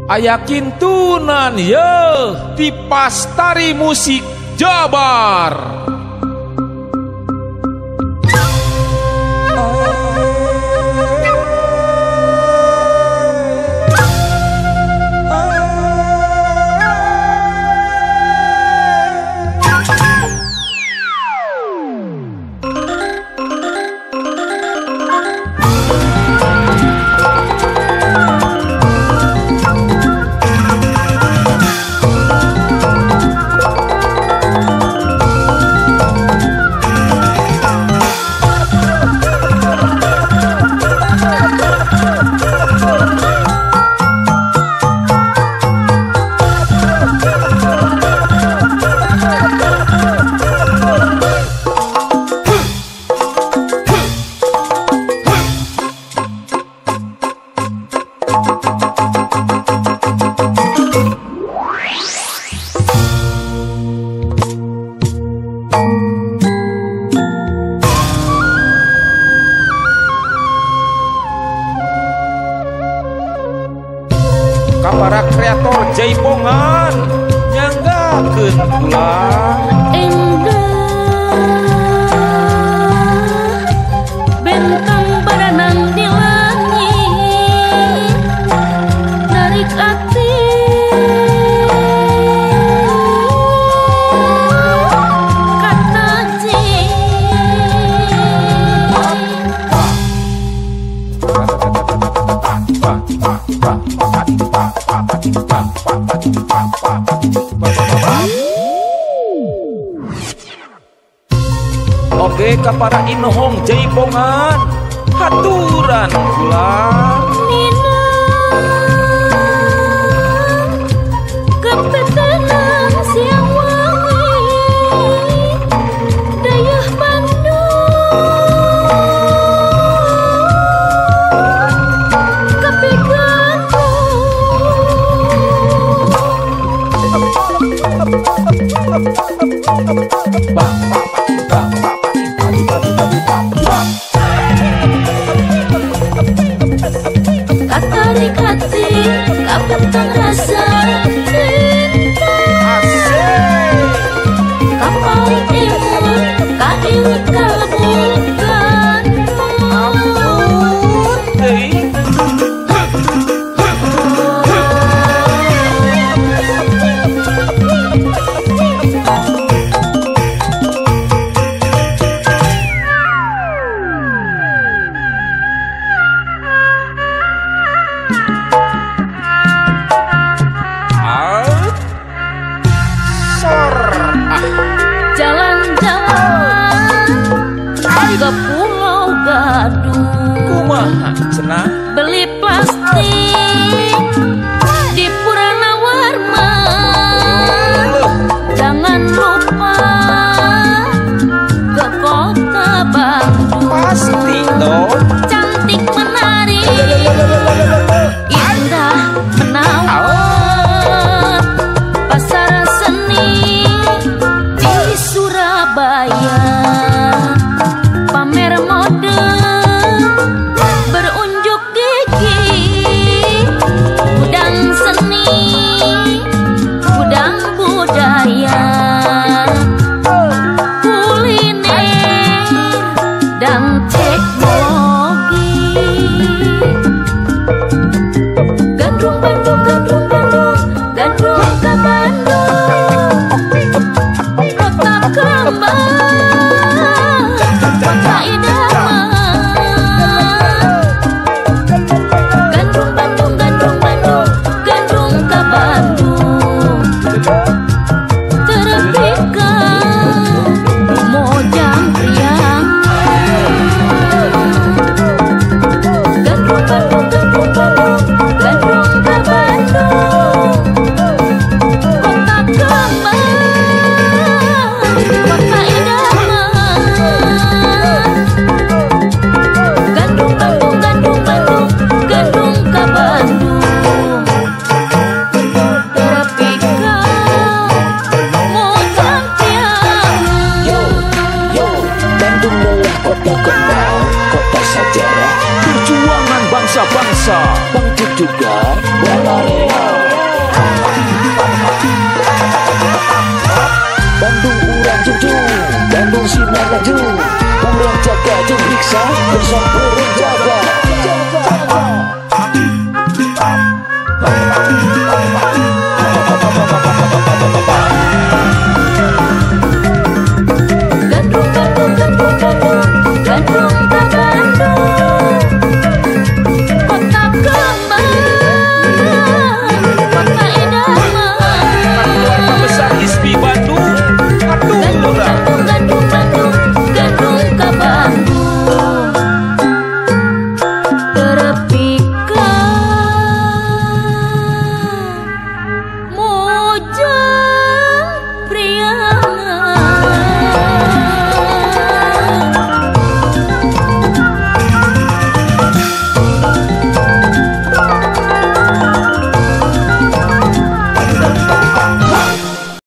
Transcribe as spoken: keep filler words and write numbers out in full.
aya kintunan ye di Pastari Musik Jabar. Para kreator jaipongan nyanggakeun ulah endah bentang baranang di langit narik ati kata Oke ka para inohong jaipongan haturan ulah Nina kepetenang siang wangi dayah Bandung kepikan katarik hati kapentang rasa cinta kapal timur kail kabulkan jalan-jalan ke Pulau Gadung kumaha cenah beli plastik di Purana Warma jangan lupa ke kota Bandung pasti dong cantik menarik indah menawan pasar seni di Surabaya pamer mode berunjuk gigi gudang seni gudang budaya kuliner dan teknologi Gandrung Bandung Gandrung Bandung Gandrung ke Bandung kota kembang kota idaman Gandrung Bandung Gandrung Bandung Gandrung ke Bandung terpikat mojang priang Gandrung Bandung Gandrung Bandung Gandrung ke Bandung kota kembang kota idaman Gandrung Bandung Gandrung Bandung Gandrung ke Bandung terpikat mojang priang Bandung adalah kota kembang, kota sejarah, perjuangan bangsa-bangsa, bangkit juga, Balarea. Bandung, Bandung sinar laju, urang jaga jeung riksa bersama